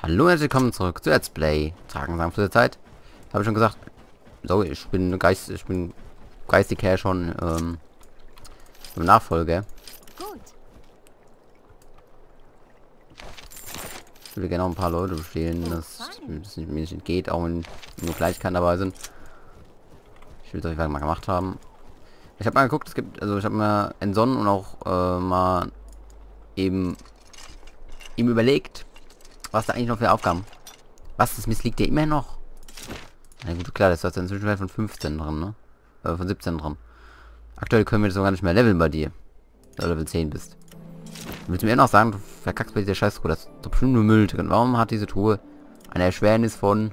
Hallo und herzlich willkommen zurück zu Let's Play. Tragen sagen für die Zeit. Habe ich schon gesagt. So, ich bin geistig her schon im Nachfolger. Gut. Ich würde gerne auch ein paar Leute bestehlen, dass es mir nicht entgeht, auch wenn nur Kleinigkeiten dabei sind. Ich will es auf jeden Fall mal gemacht haben. Ich habe mal geguckt, es gibt, also ich habe mir entsonnen und auch mal eben überlegt, was da eigentlich noch für Aufgaben. Was, das missliegt dir immer noch? Na gut, klar, das ist inzwischen von 15 drin, ne? Von 17 drin. Aktuell können wir das sogar nicht mehr leveln bei dir. Wenn du Level 10 bist. Willst du mir noch sagen, du verkackst bei dieser Scheißtruhe, das ist doch bestimmt nur Müll drin. Warum hat diese Truhe eine Erschwernis von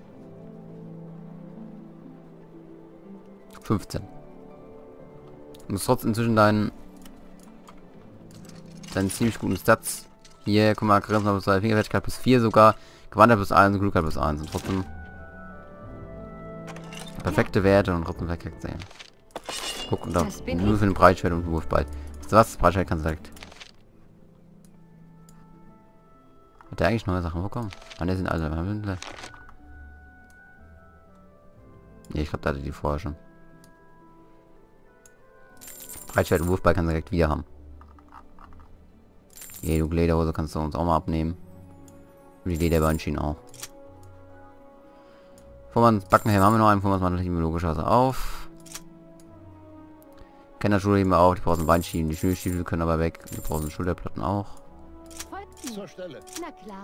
15? Du musst trotzdem inzwischen deinen ziemlich guten Stats. Hier, guck mal, Charisma plus 2, Fingerfertigkeit plus 4 sogar, Gewandtheit plus 1 und Glückheit plus 1. Und trotzdem perfekte Werte und trotzdem verkackt sein. Guck, und da nur für den Breitschwert und Wurfball. Weißt du was? Das Breitschwert kannst du direkt. Hat der eigentlich neue Sachen bekommen? Ah, der sind alle. Ne, ich glaube, da hatte die vorher schon. Breitschwert und Wurfball kannst du direkt wieder haben. Die Lederhose kannst du uns auch mal abnehmen. Und die Lederbeinschienen auch. Vormanns Backenhelm haben wir noch einen. Vormannsmantel heben wir logischerweise auf. Kennerschuhe heben wir auf. Die brauchen Beinschienen. Die Schnürstiefel können aber weg. Die brauchen Schulterplatten auch. Zur Stelle. Na klar.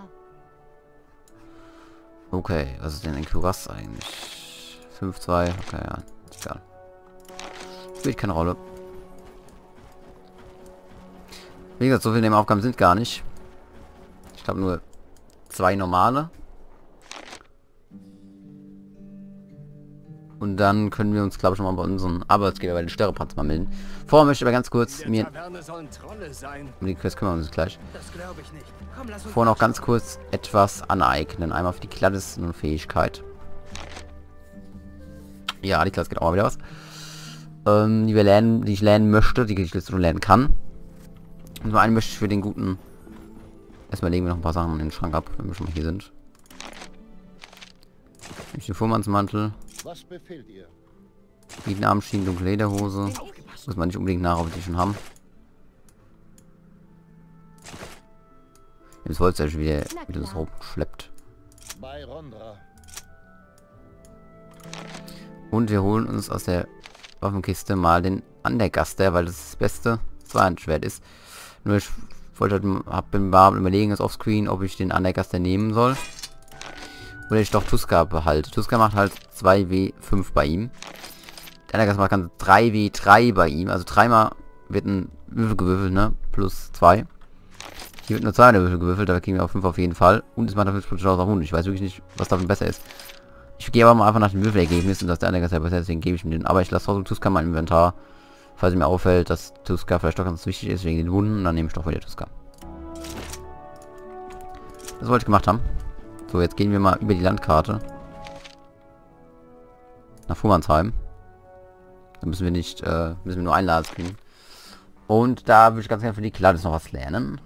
Okay, was ist denn ein Kuras eigentlich? 5-2. Okay, ja. Ist egal. Spielt keine Rolle. Wie gesagt, so viele Nebenaufgaben sind gar nicht. Ich glaube nur 2 normale. Und dann können wir uns, glaube ich, schon mal bei unseren Arbeitsgeber bei den Störreparts mal melden. Vorher möchte ich aber ganz kurz mir... Um die Quest kümmern wir uns gleich. Vorher noch ganz kurz etwas aneignen. Einmal für die Klasse und Fähigkeit. Ja, die Klasse geht auch mal wieder was. Die ich lernen möchte, die ich jetzt nur lernen kann. Und zum einen möchte ich für den guten... Erstmal legen wir noch ein paar Sachen in den Schrank ab, wenn wir schon mal hier sind. Ich den Fuhrmannsmantel. Was befehlt ihr? Die Armschienen, dunkle Lederhose. Muss man nicht unbedingt nach, ob wir die schon haben. Jetzt wollte es ja schon wieder das hochschleppt. Bei Rondra. Und wir holen uns aus der Waffenkiste mal den Undergaster, weil das beste Zweihandschwert ist. Nur ich wollte halt überlegen, jetzt offscreen, ob ich den Undergaster nehmen soll. Oder ich doch Tuska behalte. Tuska macht halt 2W5 bei ihm. Der Undergaster macht dann 3W3 bei ihm. Also dreimal wird ein Würfel gewürfelt, ne? Plus 2. Hier wird nur 2 Würfel gewürfelt, da kriegen wir auf 5 auf jeden Fall. Und es macht dafür 50.000 auf 100. Ich weiß wirklich nicht, was davon besser ist. Ich gehe aber mal einfach nach dem Würfelergebnis und dass der Undergaster besser ist, deswegen gebe ich ihm den. Aber ich lasse trotzdem Tuska mal im Inventar. Falls mir auffällt, dass Tuska vielleicht doch ganz wichtig ist wegen den Wunden, dann nehme ich doch wieder Tuska. Das wollte ich gemacht haben. So, jetzt gehen wir mal über die Landkarte. Nach Fuhrmannsheim. Da müssen wir nicht, müssen wir nur ein Lades kriegen. Und da würde ich ganz gerne für die Klades noch was lernen.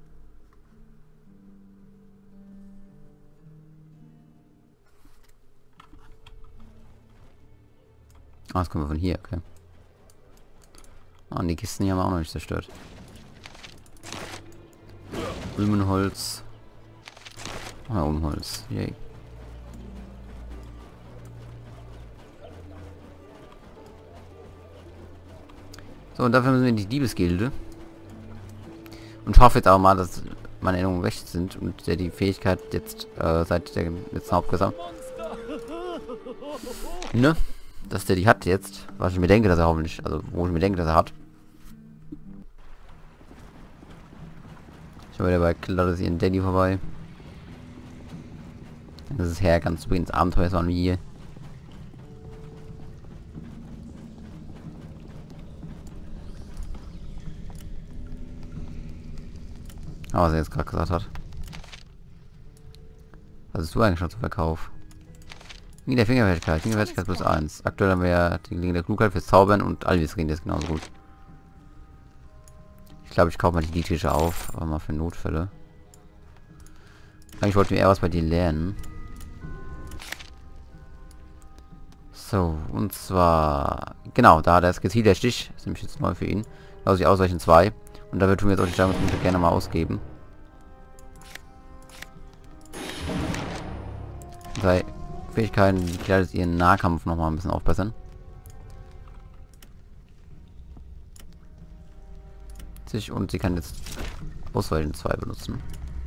Ah, das können wir von hier, okay. Ah, und die Kisten hier haben wir auch noch nicht zerstört. Blumenholz. Ah, Umholz. Yay. So, und dafür müssen wir in die Diebesgilde. Und ich hoffe jetzt auch mal, dass meine Erinnerungen recht sind und der die Fähigkeit jetzt seit der letzten Hauptgesang. Ne? Dass der die hat jetzt. Was ich mir denke, dass er hoffentlich. Also, wo ich mir denke, dass er hat. Ich war wieder bei Claudius ihren Daddy vorbei. Das ist her, ganz übrigens Abenteuer waren wie hier. Aber was er jetzt gerade gesagt hat. Was ist du eigentlich schon zu Verkauf? Wie der Fingerfertigkeit. Fingerfertigkeit plus 1. Aktuell haben wir ja die Klinge der Klugheit fürs Zaubern und Alvis-Ring, das ist genauso gut. Ich glaube, ich kaufe mal die Dietriche auf, aber mal für Notfälle. Eigentlich wollte ich eher was bei dir lernen. So, und zwar... Genau, da das gezielt der Stich. Das ist nämlich jetzt neu für ihn. Da muss ich ausweichen 2. Und dafür tun wir jetzt auch die Steigerungspunkte gerne mal ausgeben. Sei Fähigkeiten, die klar ihren Nahkampf nochmal ein bisschen aufbessern. Und sie kann jetzt Ausweichen 2 benutzen.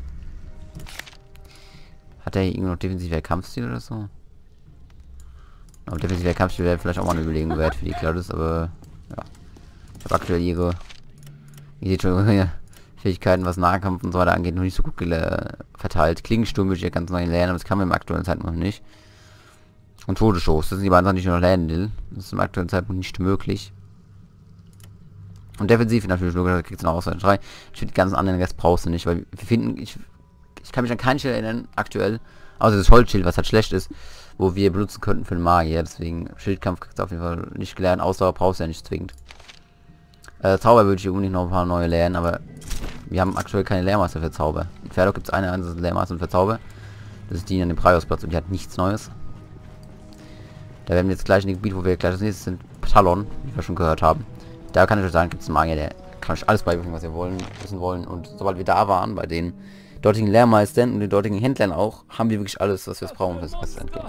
Hat er hier irgendwo noch defensiver Kampfstil oder so? Aber defensiver Kampfstil wäre vielleicht auch mal eine Überlegung wert für die Claudius, aber ja. Ich habe aktuell ihre Fähigkeiten, was Nahkampf und so weiter angeht, noch nicht so gut verteilt. Klingensturm würde ich ja ganz neu lernen, aber das kann man im aktuellen Zeitpunkt noch nicht. Und Todesstoß, das sind die beiden Sachen, die ich noch lernen will. Das ist im aktuellen Zeitpunkt nicht möglich. Und defensiv natürlich nur, da kriegst du noch Ausweichen 3. Ich finde, die ganzen anderen Rest brauchst du nicht, weil wir finden, ich kann mich an kein Schild erinnern, aktuell, außer das Holzschild, was halt schlecht ist, wo wir benutzen könnten für den Magier. Deswegen, Schildkampf kriegst du auf jeden Fall nicht gelernt, Ausdauer brauchst du ja nicht zwingend. Zauber würde ich unbedingt noch ein paar neue lernen, aber wir haben aktuell keine Lehrmeister für Zauber. In Pferdog gibt es eine einzige Lehrmeister für Zauber. Das ist die an dem Praiausplatz und die hat nichts Neues. Da werden wir jetzt gleich in dem Gebiet, wo wir gleich das nächste sind, Talon, wie wir schon gehört haben. Da kann ich euch sagen, gibt es einen Magier, der kann euch alles beibringen, was ihr wissen wollen. Und sobald wir da waren, bei den dortigen Lehrmeistern und den dortigen Händlern auch, haben wir wirklich alles, was wir brauchen, fürs Quest entgehen.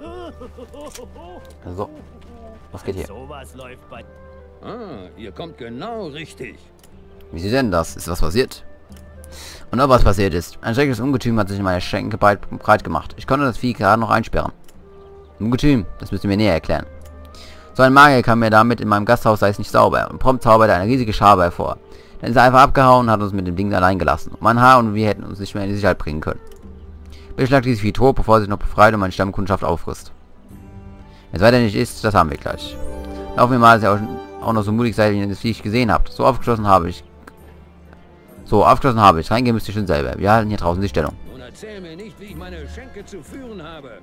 So, was geht hier? Ah, ihr kommt genau richtig. Wie sieht denn das? Ist was passiert? Und ob was passiert ist. Ein schreckliches Ungetüm hat sich in meiner Schenke breit gemacht. Ich konnte das Vieh gerade noch einsperren. Ungetüm, das müsst ihr mir näher erklären. So ein Magier kam mir damit, in meinem Gasthaus sei es nicht sauber, und prompt zauberte eine riesige Schabe hervor. Dann ist er einfach abgehauen und hat uns mit dem Ding allein gelassen. Und mein Haar und wir hätten uns nicht mehr in die Sicherheit bringen können. Bitte schlag dieses Vieh tot, bevor es sich noch befreit und meine Stammkundschaft auffrisst. Wenn es weiter nicht ist, das haben wir gleich. Laufen wir mal, dass ihr auch noch so mutig seid, wie ihr das Vieh gesehen habt. So aufgeschlossen habe ich. Reingehen müsst ihr schon selber. Wir halten hier draußen die Stellung. Nun erzähl mir nicht, wie ich meine Schenke zu führen habe.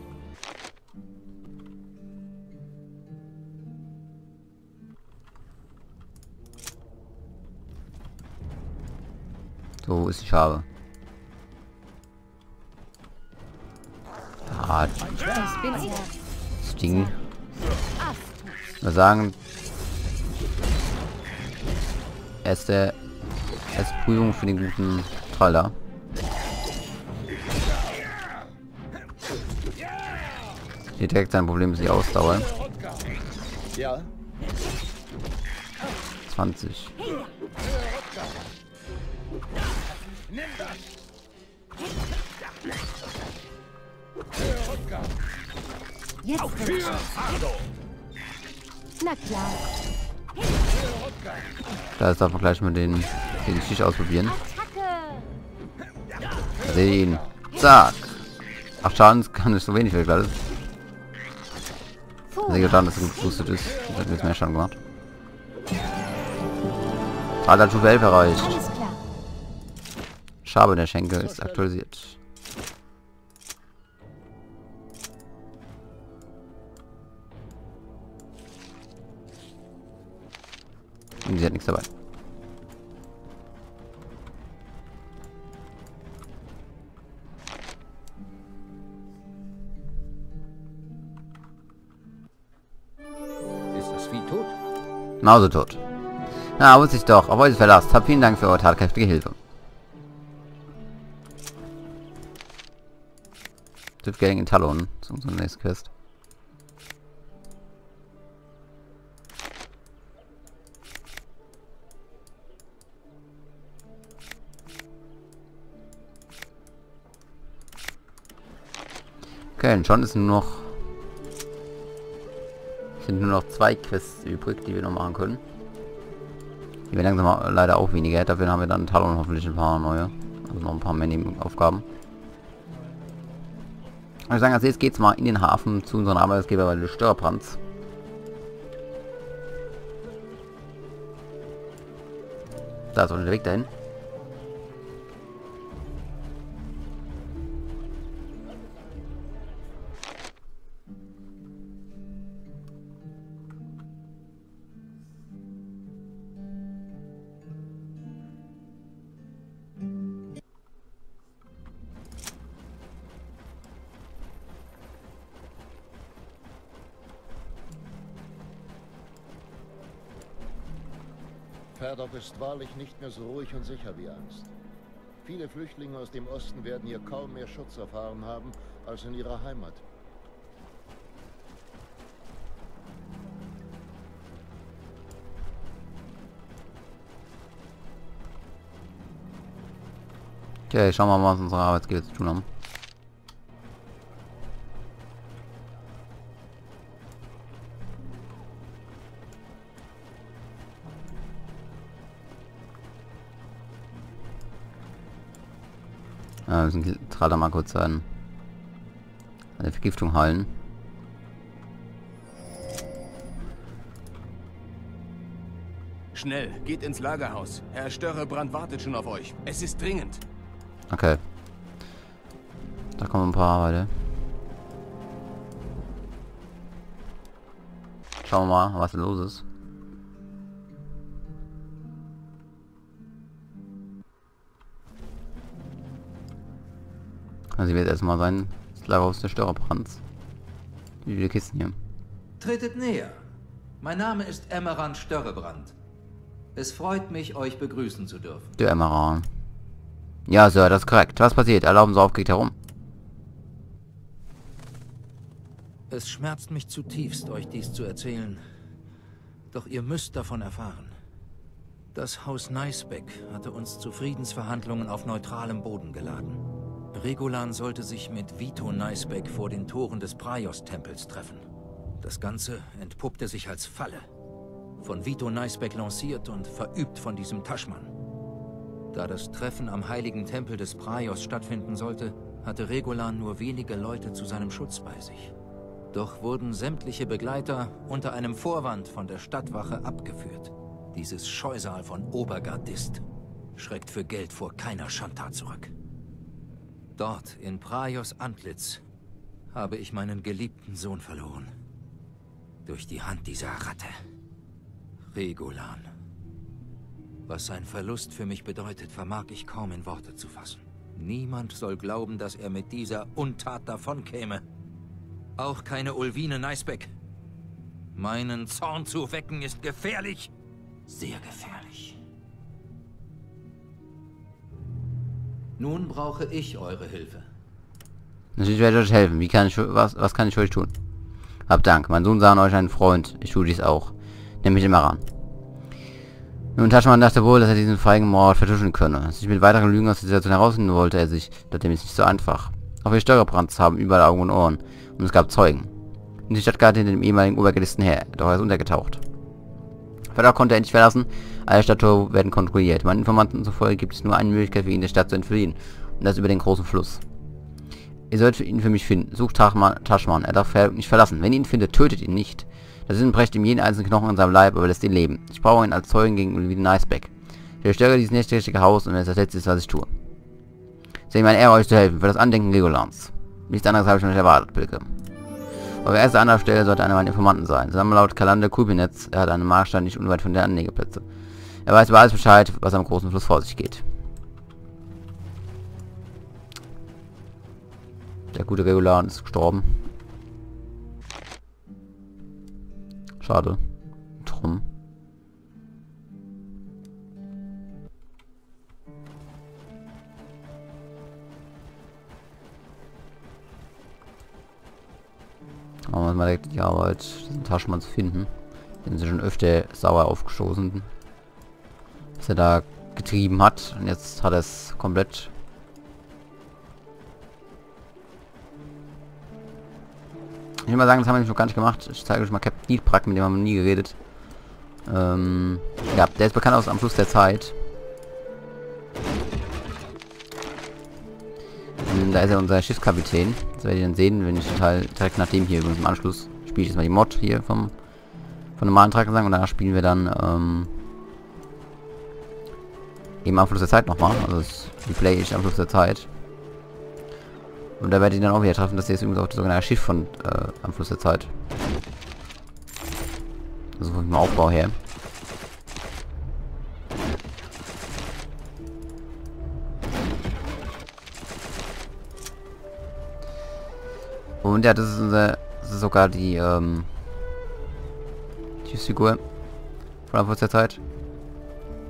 So, wo ist die Schabe? Ah, das Ding. Wir sagen, erste Prüfung für den guten Tralda. Hier direkt sein Problem ist die Ausdauer. Ja, 20. Jetzt kommt's. Na klar. Da ist darf man gleich mal den Stich ausprobieren. Attacke. Da seht ihr ihn. Zack. 8 Schaden kann nicht so wenig für gerade. Sehr Schaden, dass er gut geboostet ist. Das hat jetzt mehr Schaden gemacht. Alter, Stufe 11 erreicht. Alles klar. Schabe der Schenke ist aktualisiert. Und sie hat nichts dabei. Ist das Vieh tot? Mausetot. Na, wusste ich doch. Auf euch verlasst. Habt vielen Dank für eure tatkräftige Hilfe. Getting in Talon. Das ist unsere nächste Quest. Okay, und schon ist nur noch 2 Quests übrig, die wir noch machen können. Die werden langsam leider auch weniger. Dafür haben wir dann in Talon hoffentlich ein paar neue. Also noch ein paar mehr Nebenaufgaben. Ich würde sagen, als jetzt geht's mal in den Hafen zu unserem Arbeitsgeber bei den Störbrandts. Da ist auch der Weg dahin. Ferdok ist wahrlich nicht mehr so ruhig und sicher wie einst. Viele Flüchtlinge aus dem Osten werden hier kaum mehr Schutz erfahren haben als in ihrer Heimat. Okay, schauen wir mal, was unsere Arbeitgeber zu tun haben. Ja, wir müssen Trader mal kurz eine Vergiftung heilen. Schnell, geht ins Lagerhaus. Herr Störrebrand wartet schon auf euch. Es ist dringend. Okay. Da kommen ein paar Arbeiter. Schauen wir mal, was da los ist. Also sie wird erstmal sein, das Lagerhaus des Störrebrands. Wie viele Kisten hier? Tretet näher. Mein Name ist Emmerand Störrebrand. Es freut mich, euch begrüßen zu dürfen. Der Emmerand. Ja, Sir, das ist korrekt. Was passiert? Erlauben Sie aufgeregt herum. Es schmerzt mich zutiefst, euch dies zu erzählen. Doch ihr müsst davon erfahren. Das Haus Neisbeck hatte uns zu Friedensverhandlungen auf neutralem Boden geladen. Regolan sollte sich mit Vito Neisbeck vor den Toren des Praios-Tempels treffen. Das Ganze entpuppte sich als Falle. Von Vito Neisbeck lanciert und verübt von diesem Taschmann. Da das Treffen am heiligen Tempel des Praios stattfinden sollte, hatte Regolan nur wenige Leute zu seinem Schutz bei sich. Doch wurden sämtliche Begleiter unter einem Vorwand von der Stadtwache abgeführt. Dieses Scheusal von Obergardist schreckt für Geld vor keiner Schandtat zurück. Dort, in Praios Antlitz, habe ich meinen geliebten Sohn verloren. Durch die Hand dieser Ratte. Regolan. Was sein Verlust für mich bedeutet, vermag ich kaum in Worte zu fassen. Niemand soll glauben, dass er mit dieser Untat davonkäme. Auch keine Ulvine Neisbeck. Meinen Zorn zu wecken ist gefährlich. Sehr gefährlich. Nun brauche ich eure Hilfe. Natürlich werde ich euch helfen. Wie kann ich, was kann ich für euch tun? Habt Dank. Mein Sohn sah in euch einen Freund. Ich tue dies auch. Nehmt mich immer ran. Nun, Taschmann dachte wohl, dass er diesen feigen Mord vertuschen könne. Sich mit weiteren Lügen aus der Situation herausfinden wollte er sich, doch dem ist nicht so einfach. Auch wir Störrebrands haben überall Augen und Ohren. Und es gab Zeugen. Und die Stadt gehörte hinter dem ehemaligen Obergardisten her, doch er ist untergetaucht. Ferdok konnte er endlich verlassen. Alle Stadttore werden kontrolliert. Meinen Informanten zufolge gibt es nur eine Möglichkeit für ihn, der Stadt zu entfliehen. Und das über den großen Fluss. Ihr sollt ihn für mich finden. Sucht Taschmann. Er darf Ferdok nicht verlassen. Wenn ihr ihn findet, tötet ihn nicht. Das Sinn brecht ihm jeden einzelnen Knochen in seinem Leib, aber lässt ihn leben. Ich brauche ihn als Zeugen gegen Ulvine Neisbeck. Ich zerstöre dieses nächtige Haus und wenn es das letzte ist, was ich tue. Es ist meine Ehre, euch zu helfen, für das Andenken Regolans. Nichts anderes habe ich noch nicht erwartet, Pilgrim. Eure erste Anlaufstelle sollte einer meiner Informanten sein. Zusammen laut Kalander Kubinetz, er hat einen Marktstand nicht unweit von der Anlegeplätze. Er weiß über alles Bescheid, was am großen Fluss vor sich geht. Der gute Regolan ist gestorben. Schade. Drum. Machen wir mal direkt die Arbeit, diesen Taschmann zu finden. Den sie schon öfter sauer aufgestoßen, was er da getrieben hat. Und jetzt hat er es komplett. Ich will mal sagen, das haben wir nämlich noch gar nicht gemacht. Ich zeige euch mal Captain Niedbrack, mit dem haben wir nie geredet. Ja, der ist bekannt aus Am Fluss der Zeit. Da ist er unser Schiffskapitän. Das werdet ihr dann sehen, wenn ich den Teil direkt nach dem hier übrigens im Anschluss spiele ich jetzt mal die Mod hier von normalen Trackersang und danach spielen wir dann eben Am Fluss der Zeit nochmal. Also das replay ich Am Fluss der Zeit. Und da werdet ihr dann auch wieder treffen, dass hier ist übrigens auch das sogenannte Schiff von Am Fluss der Zeit. Also vom Aufbau her. Und ja, das ist sogar die Figur von Am Fluss der Zeit.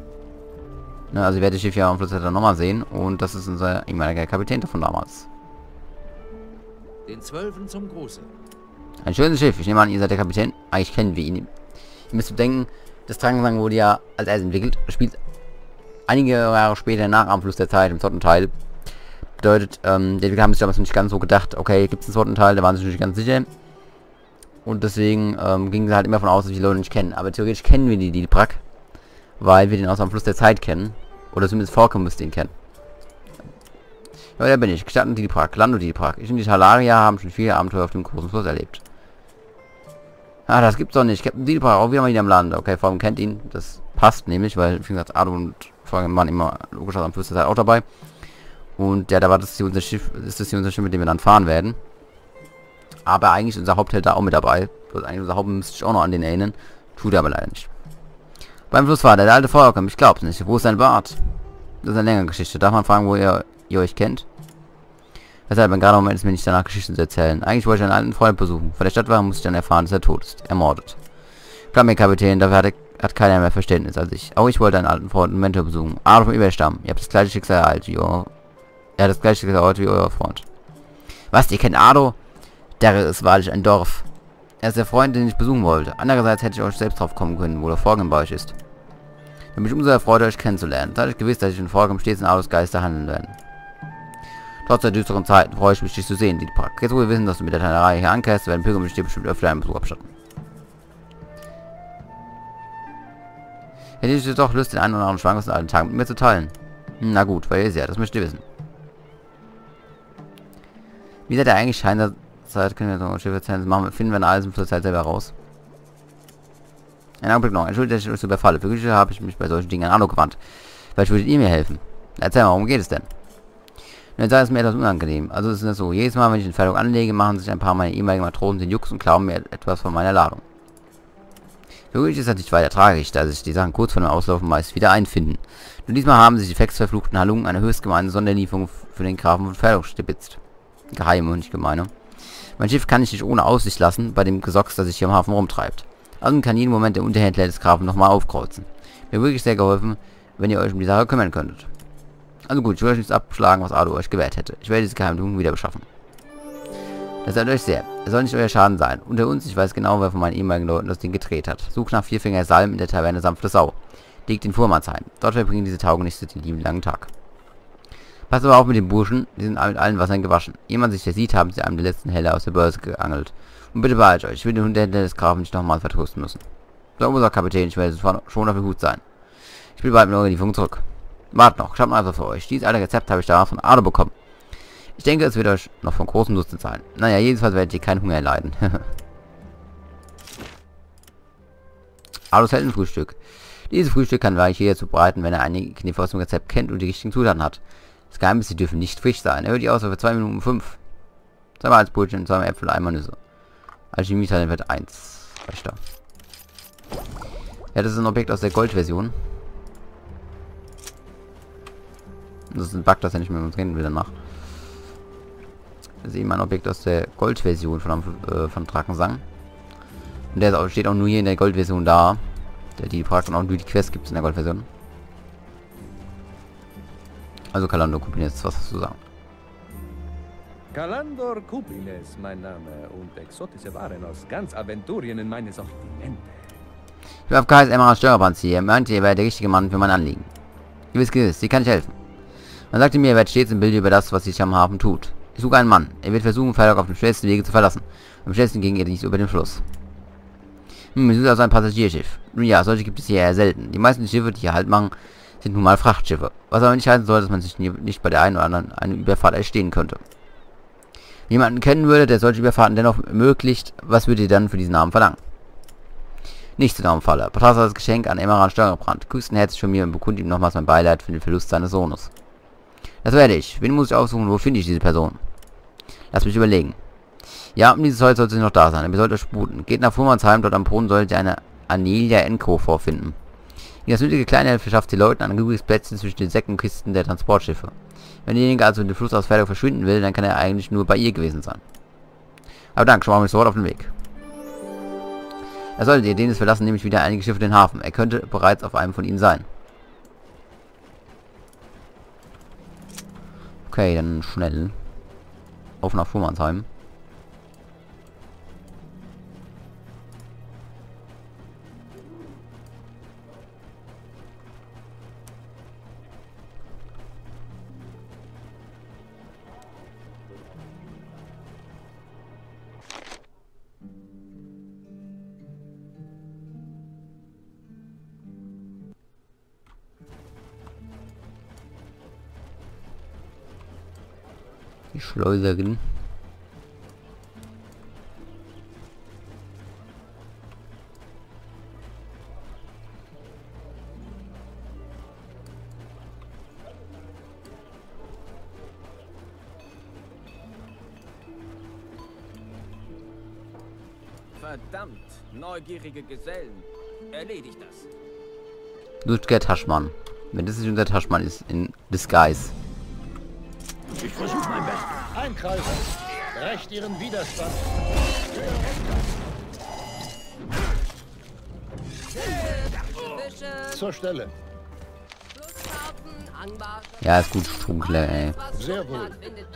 Ne, also ihr werdet das Schiff ja am Fluss dann nochmal sehen. Und das ist unser ehemaliger Kapitän von damals. Den 12. zum Gruße. Ein schönes Schiff. Ich nehme an, ihr seid der Kapitän. Eigentlich kennen wir ihn. Ihr müsst bedenken, das Drangsang wurde ja als erst entwickelt. Spielt einige Jahre später nach am Fluss der Zeit, im 4. Teil. Bedeutet, die Entwickler haben sich damals nicht ganz so gedacht, okay, gibt es einen 4. Teil, da waren sie nicht ganz sicher. Und deswegen gingen sie halt immer davon aus, dass wir die Leute nicht kennen. Aber theoretisch kennen wir die Brak, weil wir den aus am Fluss der Zeit kennen. Oder zumindest vorkommen müsst den kennen. Ja, da bin ich. Gestatten die Brak, Lando die Brak. Ich und die Talaria haben schon viele Abenteuer auf dem großen Fluss erlebt. Ah, das gibt's doch nicht. Captain Dietrich auch wieder mal am Lande. Okay, vor allem kennt ihn. Das passt nämlich, weil, wie gesagt, Ardo und Folgen waren immer logisch am Fluss der Zeit auch dabei. Und ja, da war das hier unser Schiff, ist das hier unser Schiff, mit dem wir dann fahren werden. Aber eigentlich ist unser Hauptheld da auch mit dabei. Das eigentlich unser Hauptheld müsste ich auch noch an den erinnern. Tut er aber leider nicht. Beim Fluss war der alte Feuerkamm, ich glaub's nicht. Wo ist sein Bart? Das ist eine längere Geschichte. Darf man fragen, wo ihr euch kennt? Weshalb man gerade im Moment ist, mir nicht danach Geschichten zu erzählen. Eigentlich wollte ich einen alten Freund besuchen. Von der Stadtwache musste ich dann erfahren, dass er tot ist. Ermordet. Glaub mir, Kapitän, dafür hat keiner mehr Verständnis als ich. Auch ich wollte einen alten Freund und Mentor besuchen. Ardo vom Überstamm. Ihr habt das gleiche Schicksal ereilt wie euer... Er hat das gleiche Schicksal heute wie euer Freund. Was, ihr kennt Ardo? Der ist wahrlich ein Dorf. Er ist der Freund, den ich besuchen wollte. Andererseits hätte ich euch selbst drauf kommen können, wo der Vorgang bei euch ist. Ich bin mich umso erfreut, euch kennenzulernen. Seid euch gewiss, dass ich in Vorgang stets in Ardos Geister handeln werde. Trotz der düsteren Zeiten freue ich mich, dich zu sehen, Dietrich. Jetzt wo wir wissen, dass du mit der Tannerei hier ankehrst, werden Pilger mit dir bestimmt öfter einen Besuch abstatten. Hätte ich doch Lust, den einen oder anderen Schwank aus den alten Tagen mit mir zu teilen. Na gut, weil ihr seht, das möchtet ihr wissen. Wie seid ihr eigentlich Schein der Zeit? Können wir so ein Schiff erzählen? Das machen wir, finden wir in alles im Fluss selber raus. Einen Augenblick noch. Entschuldigt, dass ich euch so überfalle. Für Güte habe ich mich bei solchen Dingen an Arno gewandt. Vielleicht würdet ihr mir helfen. Erzähl mal, worum geht es denn? Und jetzt sei es mir etwas unangenehm. Also es ist so, jedes Mal, wenn ich den Pferdung anlege, machen sich ein paar meiner ehemaligen Matrosen den Jux und klauen mir etwas von meiner Ladung. Für mich ist das nicht weiter tragisch, da sich die Sachen kurz vor dem Auslaufen meist wieder einfinden. Nur diesmal haben sich die fexverfluchten Halungen eine höchst gemeine Sonderlieferung für den Grafen von Pferdung stibitzt. Geheime und nicht gemeine. Mein Schiff kann ich nicht ohne Aussicht lassen, bei dem Gesocks, das sich hier im Hafen rumtreibt. Also kann jeden Moment der Unterhändler des Grafen nochmal aufkreuzen. Mir wirklich sehr geholfen, wenn ihr euch um die Sache kümmern könntet. Also gut, ich will euch nichts abschlagen, was Ardo euch gewährt hätte. Ich werde diese Geheimtun wieder beschaffen. Das seid euch sehr. Es soll nicht euer Schaden sein. Unter uns, ich weiß genau, wer von meinen ehemaligen Leuten das Ding gedreht hat. Sucht nach Vierfinger Salm in der Taverne Sanfte Sau. Legt in Fuhrmannsheim. Dort verbringen diese Taugenichte den lieben langen Tag. Passt aber auch mit den Burschen, die sind mit allen Wassern gewaschen. Jemand sich der sieht, haben sie einem der letzten Helle aus der Börse geangelt. Und bitte beeilt euch, ich will den Unterhändler des Grafen nicht nochmal vertrösten müssen. So, unser Kapitän, ich werde schon auf der Hut sein. Ich will bald mit eurer Lieferung zurück. Wart noch, schaut mal einfach für euch. Dieses alte Rezept habe ich damals von Ardo bekommen. Ich denke, es wird euch noch von großem Nutzen sein. Naja, jedenfalls werdet ihr keinen Hunger leiden. Ardos Heldenfrühstück. Dieses Frühstück kann Weich jeder zubereiten, wenn er einige Kniffe aus dem Rezept kennt und die richtigen Zutaten hat. Das Geheimnis, sie dürfen nicht frisch sein. Erhöht die Auswahl für 2 Minuten 5. 2 Mal Brötchen, 2 Mal Äpfel, 1 Mal Nüsse. Alchemie-Talent wird 1. Reicht da. Ja, das ist ein Objekt aus der Gold-Version. Das ist ein Bug, dass er nicht mehr mit uns reden will danach. Das ist eben ein Objekt aus der Gold-Version von Drakensang. Und der steht auch nur hier in der Gold-Version da. Die fragt und auch nur die Quest gibt es in der Gold-Version. Also Kalandor Kupines, was hast du zu sagen? Kalandor Kupines, mein Name, und exotische Waren aus ganz Aventurien in meine Sortimente. Ich bin auf Kais Emerald Steuerband hier. Meint ihr, wäre der richtige Mann für mein Anliegen? Gewiss, sie kann ich helfen. Man sagte mir, er wird stets im Bilde über das, was sich am Hafen tut. Ich suche einen Mann. Er wird versuchen, Freiburg auf dem schnellsten Wege zu verlassen. Am schnellsten ging er nicht über den Fluss. Ich suche also ein Passagierschiff. Nun ja, solche gibt es hier eher selten. Die meisten Schiffe, die hier Halt machen, sind nun mal Frachtschiffe. Was aber nicht heißen soll, dass man sich nicht bei der einen oder anderen eine Überfahrt erstehen könnte. Wenn jemanden kennen würde, der solche Überfahrten dennoch ermöglicht, was würdet ihr dann für diesen Namen verlangen? Nichts in eurem Falle. Portas das Geschenk an Emeran Steuerband. Küsten herzlich von mir und bekundet ihm nochmals mein Beileid für den Verlust seines Sohnes. Das werde ich. Wen muss ich aufsuchen? Wo finde ich diese Person? Lass mich überlegen. Ja, um dieses Holz sollte sie noch da sein. Ihr sollt euch sputen. Geht nach Fuhrmannsheim, dort am Brunnen solltet ihr eine Anelia Enco vorfinden. Das nötige Kleinheit verschafft die Leuten ein ruhiges Plätzchen zwischen den Säcken und Kisten der Transportschiffe. Wenn derjenige also in den Fluss aus Pferde verschwinden will, dann kann er eigentlich nur bei ihr gewesen sein. Aber danke, schon mal mich sofort auf den Weg. Er solltet ihr den verlassen, nämlich wieder einige Schiffe den Hafen. Er könnte bereits auf einem von ihnen sein. Okay, dann schnell. Auf nach Fuhrmannsheim. Die Schleuserin. Verdammt, neugierige Gesellen. Erledigt das. Ludger Taschmann. Wenn das nicht unser Taschmann ist, in Disguise. Ich versuche mein Bestes. Einkreisen. Brecht ihren Widerstand. Zur Stelle. Ja, ist gut, Strunkler, ey. Sehr wohl.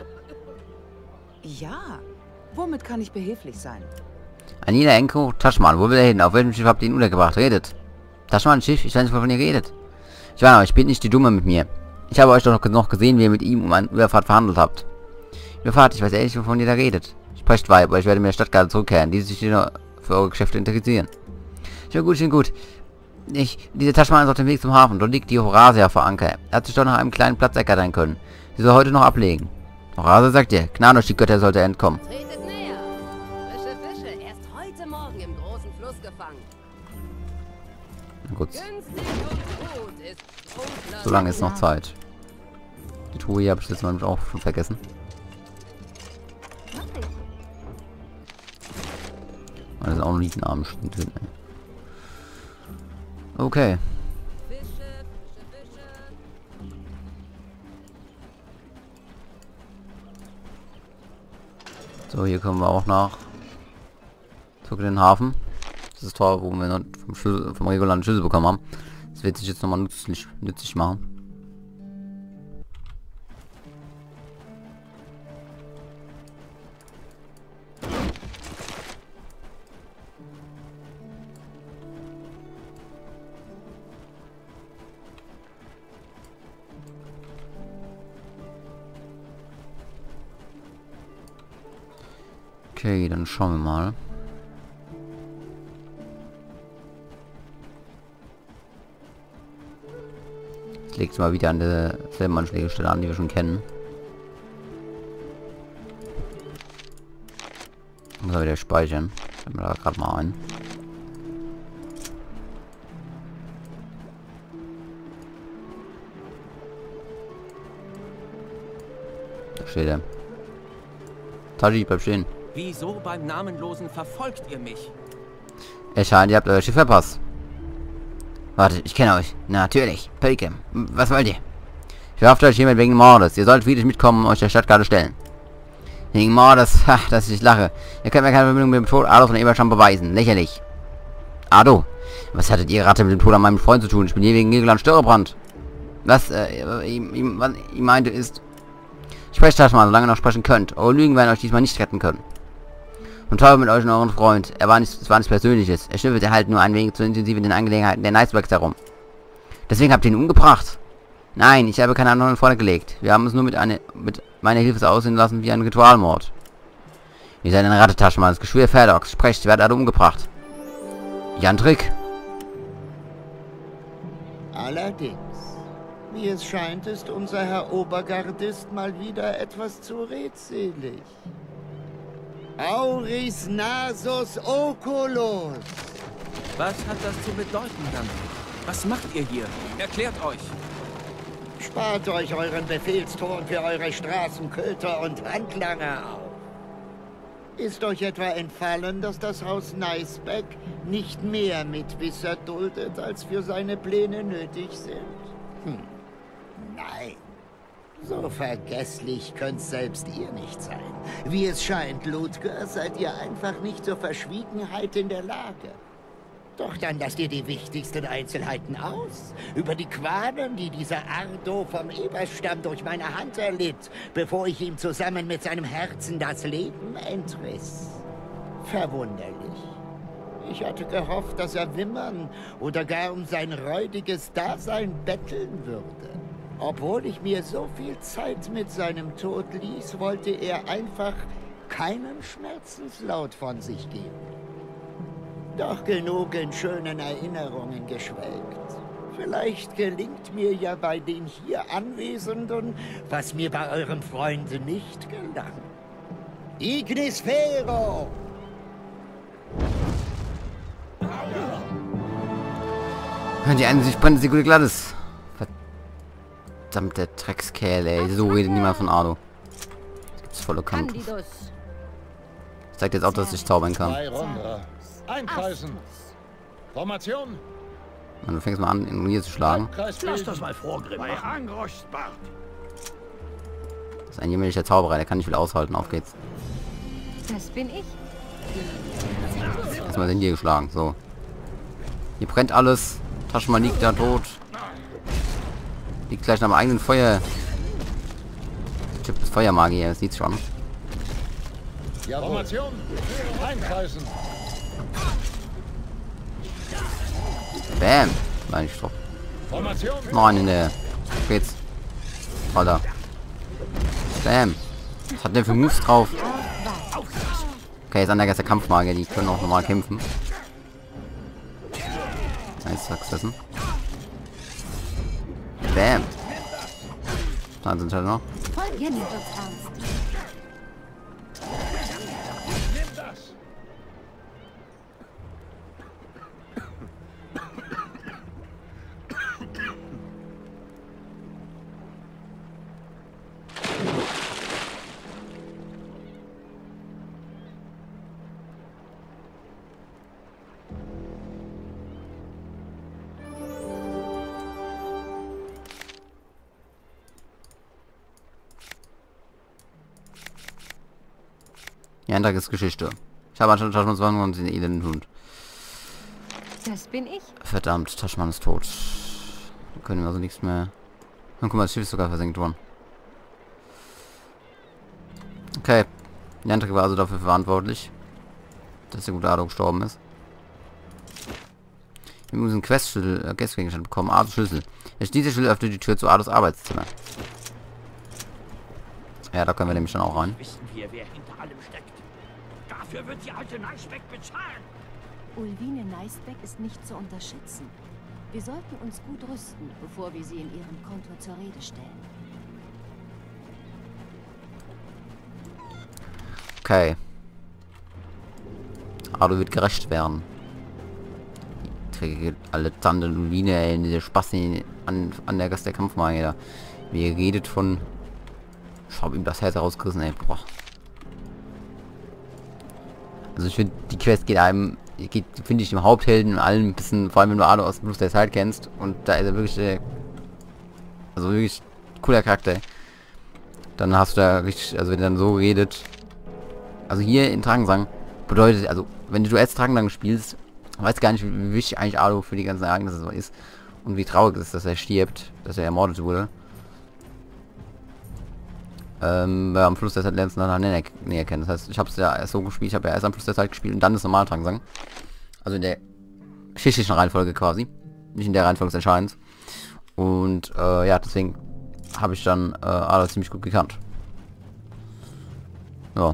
Ja. Womit kann ich behilflich sein? Anina Enko, Taschmann, wo will er hin? Auf welchem Schiff habt ihr ihn untergebracht? Redet. Taschmann, Schiff? Ich weiß nicht, wovon ihr redet. Ich weiß aber, spielt nicht die Dumme mit mir. Ich habe euch doch noch gesehen, wie ihr mit ihm um eine Überfahrt verhandelt habt. Überfahrt, ich weiß ehrlich, wovon ihr da redet. Sprecht weiter, aber ich werde mit der Stadtgarde zurückkehren, die sich nur für eure Geschäfte interessieren. Schön gut. Dieser Taschmann ist auf dem Weg zum Hafen. Dort liegt die Horasia vor Anker. Er hat sich doch nach einem kleinen Platz ergattern können. Sie soll heute noch ablegen. Horasia sagt ihr, Gnaden durch die Götter sollte er entkommen. Tretet näher. Frische Fische, erst heute Morgen im großen Fluss gefangen. Na gut, Günstig und gut ist dunkler so lange ist noch Zeit. Die Truhe hier habe ich jetzt mal auch schon vergessen. Da sind auch noch nicht ein Arm drin. Okay. Fische, Fische. So, hier kommen wir auch nach. Zurück in den Hafen. Das ist das Tor, wo wir vom regulären Schlüssel bekommen haben. Das wird sich jetzt nochmal nützlich machen. Okay, dann schauen wir mal. Jetzt legt es mal wieder an derselben Anschlägestelle an, die wir schon kennen. Muss er wieder speichern. Stellen wir da gerade mal ein. Da steht er. Taji, bleib stehen. Wieso beim Namenlosen verfolgt ihr mich? Erscheint, ihr habt euer Schiff verpasst. Warte, ich kenne euch. Natürlich. Pelkem. Was wollt ihr? Ich verhafte euch hiermit wegen Mordes. Ihr sollt friedlich mitkommen und euch der Stadtgarde stellen. Wegen Mordes? Ha, dass ich lache. Ihr könnt mir keine Verbindung mit dem Tod Ados von Eberscham beweisen. Lächerlich. Ado, was hattet ihr Ratte mit dem Tod an meinem Freund zu tun? Ich bin hier wegen Nilgland Störrebrand. Was, was ich meinte ist... Sprecht das mal, solange ihr noch sprechen könnt. Eure Lügen werden euch diesmal nicht retten können. Und Teufel mit euch und euren Freund. Es war nichts Persönliches. Er schnüffelt halt nur ein wenig zu intensiv in den Angelegenheiten der Nicebacks herum. Deswegen habt ihr ihn umgebracht. Nein, ich habe keine anderen Freunde gelegt. Wir haben es nur mit meiner Hilfe so aussehen lassen wie ein Ritualmord. Ihr seid eine Rattetaschenmann, das Geschwür Fairdogs. Sprecht, werdet alle umgebracht. Jantrik? Allerdings. Wie es scheint, ist unser Herr Obergardist mal wieder etwas zu redselig. Auris nasus oculos. Was hat das zu bedeuten dann? Was macht ihr hier? Erklärt euch! Spart euch euren Befehlston für eure Straßenköter und Handlanger auf. Ist euch etwa entfallen, dass das Haus Niceback nicht mehr Mitwisser duldet, als für seine Pläne nötig sind? Nein. So vergesslich könnt's selbst ihr nicht sein. Wie es scheint, Ludger, seid ihr einfach nicht zur Verschwiegenheit in der Lage. Doch dann lass dir die wichtigsten Einzelheiten aus. Über die Qualen, die dieser Ardo vom Eberstamm durch meine Hand erlitt, bevor ich ihm zusammen mit seinem Herzen das Leben entriss. Verwunderlich. Ich hatte gehofft, dass er wimmern oder gar um sein räudiges Dasein betteln würde. Obwohl ich mir so viel Zeit mit seinem Tod ließ, wollte er einfach keinen Schmerzenslaut von sich geben. Doch genug in schönen Erinnerungen geschwelgt. Vielleicht gelingt mir ja bei den hier Anwesenden, was mir bei eurem Freund nicht gelang. Ignis Fero! Die einen sich brennt, die gute Glattis. Verdammte Dreckskerl, ey. So redet niemand von Ardo. Das gibt's volle Kampf. Zeigt jetzt auch, dass ich zaubern kann. Einkreisen. Formation. Und du fängst mal an, ihn hier zu schlagen. Lass das mal vorgrimmen. Das ist ein jämmerlicher Zauberer, der kann nicht viel aushalten. Auf geht's. Das bin ich. Erstmal den hier geschlagen. So. Hier brennt alles. Taschenmann liegt da tot. Liegt gleich nach dem eigenen Feuer. Typ ist Feuermagier, das sieht's schon. Formation. Einkreisen. Bam. Nein, ich drauf. Noch einen in der. Auf geht's. Alter. Bam. Was hat der für Moves drauf? Okay, jetzt Anleger ist der Kampfmagier, die können auch normal kämpfen. Nice, Successen. Bam. Dann sind halt noch. Ihr nehmt uns ernst. Ja, ein Tag ist Geschichte. Ich habe anscheinend Taschmann und den elenden Hund. Das bin ich. Verdammt, Taschmann ist tot. Wir können also nichts mehr. Und guck mal, das Schiff ist sogar versenkt worden. Okay. Jantek war also dafür verantwortlich, dass der gute Ardo gestorben ist. Wir müssen einen Questgegenstand bekommen. Ardos Schlüssel. Dieser Schlüssel öffnet die Tür zu Ardos Arbeitszimmer. Ja, da können wir nämlich dann auch rein. Wissen wir, wer hinter allem steckt. Dafür wird die alte Neisbeck bezahlen. Ulvine Neisbeck ist nicht zu unterschätzen. Wir sollten uns gut rüsten, bevor wir sie in ihrem Konto zur Rede stellen. Okay. Ardo wird gerecht werden. Alle Tante Ulvine, ey, diese Spaß an der Gast der Kampfmagier da. Wie ihr redet von... Ich habe ihm das Herz rausgerissen, ey. Boah. Also ich finde, die Quest finde ich, dem Haupthelden und allem ein bisschen, vor allem wenn du Ardo aus dem Fluss der Zeit kennst. Und da ist er wirklich, also wirklich cooler Charakter. Dann hast du da richtig, also wenn er dann so redet. Also hier in Drangensang bedeutet, also wenn du als Drangensang spielst, weißt gar nicht, wie wichtig eigentlich Ardo für die ganzen Ereignisse so ist. Und wie traurig es ist, dass er stirbt, dass er ermordet wurde. Am Fluss der Zeit lernst du dann näher kennen. Das heißt, ich habe es ja erst so gespielt, ich habe ja erst am Fluss der Zeit gespielt und dann das normale Drangsang. Also in der geschichtlichen Reihenfolge quasi. Nicht in der Reihenfolge des Entscheidens. Und ja, deswegen habe ich dann Ardo ziemlich gut gekannt. Ja.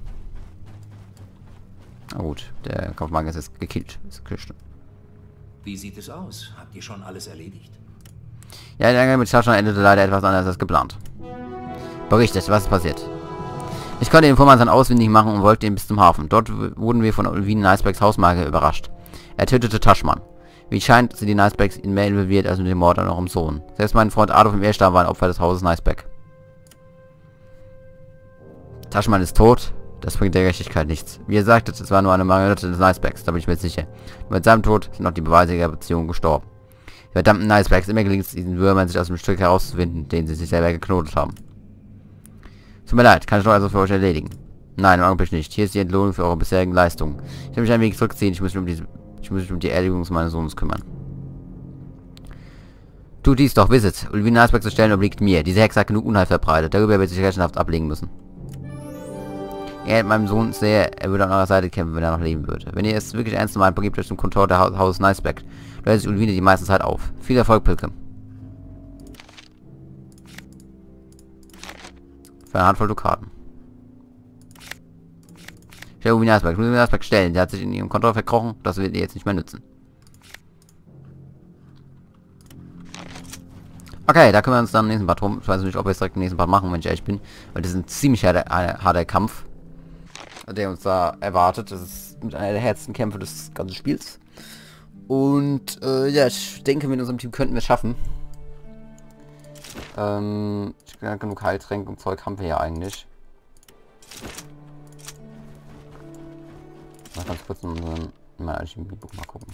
Na gut, der Kampfmagier ist jetzt gekillt. Ist gekillt. Wie sieht es aus? Habt ihr schon alles erledigt? Ja, der Gang mit Taschmann endete leider etwas anders als geplant. Berichtet, was ist passiert? Ich konnte den Vormann dann ausfindig machen und wollte ihn bis zum Hafen. Dort wurden wir von Ulvine Neisbecks Hausmagier überrascht. Er tötete Taschmann. Wie scheint, sind die Neisbecks in mehr involviert als mit dem Mord an eurem Sohn. Selbst mein Freund Ardo vom Erstab war ein Opfer des Hauses Neisbeck. Taschmann ist tot. Das bringt der Gerechtigkeit nichts. Wie ihr sagtet, es war nur eine Marionette des Neisbecks, da bin ich mir sicher. Und mit seinem Tod sind auch die Beweise ihrer Beziehung gestorben. Die verdammten Neisbecks, immer gelingt es diesen Würmern, sich aus dem Stück herauszuwinden, den sie sich selber geknotet haben. Tut mir leid, kann ich noch also für euch erledigen? Nein, im Augenblick nicht. Hier ist die Entlohnung für eure bisherigen Leistungen. Ich will mich ein wenig zurückziehen, ich muss mich um diese Ich muss mich um die Erledigung meines Sohnes kümmern. Tu dies doch, wisset. Ulvina Iceberg zu stellen obliegt mir. Diese Hexe hat genug Unheil verbreitet. Darüber wird sich Rechenschaft ablegen müssen. Er hält meinem Sohn sehr, er würde an eurer Seite kämpfen, wenn er noch leben würde. Wenn ihr es wirklich ernst meint, begebt euch zum Kontor der Haus Niceback. Da hält sich Ulvina die meiste Zeit auf. Viel Erfolg, Pilgrim. Für eine Handvoll Dukaten. Ich muss Ulvina Iceberg stellen. Der hat sich in ihrem Kontor verkrochen. Das wird ihr jetzt nicht mehr nützen. Okay, da kümmern wir uns dann im nächsten Part drum. Ich weiß nicht, ob wir es direkt im nächsten Part machen, wenn ich ehrlich bin. Weil das ist ein ziemlich harter Kampf, der uns da erwartet. Das ist mit einer der härtesten Kämpfe des ganzen Spiels. Und ja, ich denke, mit unserem Team könnten wir es schaffen. Genug Heiltränke und Zeug haben wir ja eigentlich. Mal ganz kurz in mein Alchemie-Buch mal gucken.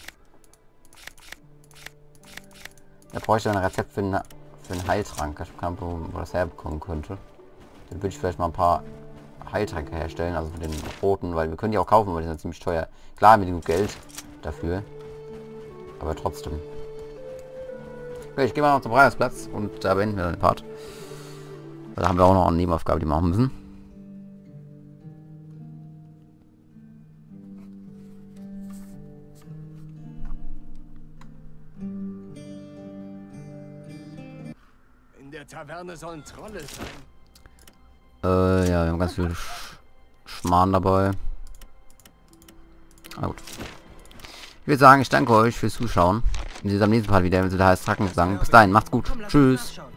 Da bräuchte ich ein Rezept für einen Heiltrank. Ich habe keine Ahnung, wo das herbekommen könnte. Dann würde ich vielleicht mal ein paar Heiltränke herstellen, also für den roten, weil wir können die auch kaufen, aber die sind ziemlich teuer. Klar haben wir genug Geld dafür, aber trotzdem. Okay, ich gehe mal noch zum Breiungsplatz und da beenden wir den Part. Da haben wir auch noch eine Nebenaufgabe, die wir machen müssen. In der Taverne sollen Trolle sein. Ja, wir haben ganz viel Schmarrn dabei. Na gut. Ich würde sagen, ich danke euch fürs Zuschauen. Wir sehen uns am nächsten Part wieder, wenn es wieder heißt Trackengesang. Bis dahin, macht's gut. Tschüss.